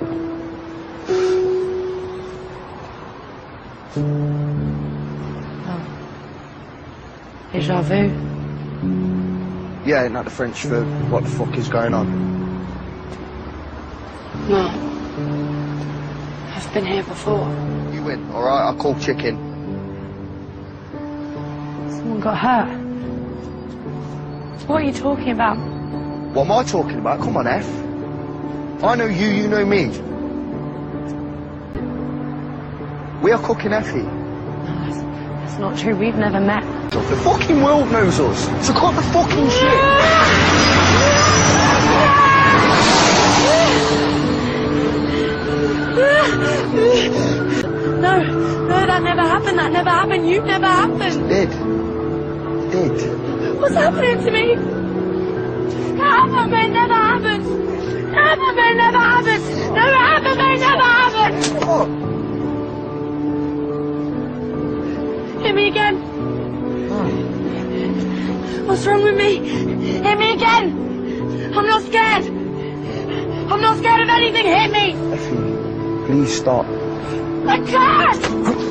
Deja vu. Yeah, ain't that the French for what the fuck is going on? No. I've been here before. You win, alright? I call chicken. Someone got hurt. What are you talking about? What am I talking about? Come on, F. I know you, you know me. We are cooking Effy. No, that's not true. We've never met. The fucking world knows us. So cut the fucking shit. No, that never happened. That never happened. You never happened. It did. What's happening to me? Never happened. Never happened. Never happened. What? Hit me again. What's wrong with me? Hit me again! I'm not scared! I'm not scared of anything! Hit me! Effy, please stop. I can't!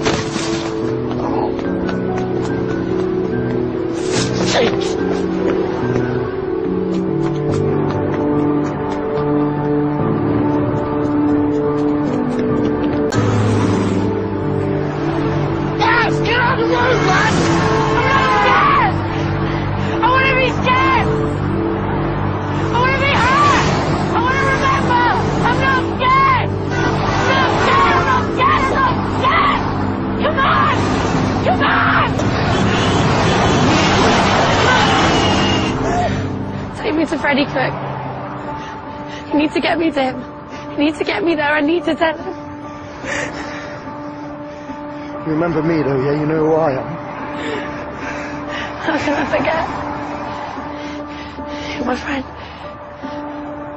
Yes! Get out of the road, man! I want to be scared! I want to be hurt! I want to remember! I'm not scared! I'm not scared! I'm not scared! I'm not scared! Come on! Come on! Take me to Freddy Cook. You need to get me to him. You need to get me there. I need to tell him. You remember me, though, yeah? You know who I am. How can I forget? You're my friend.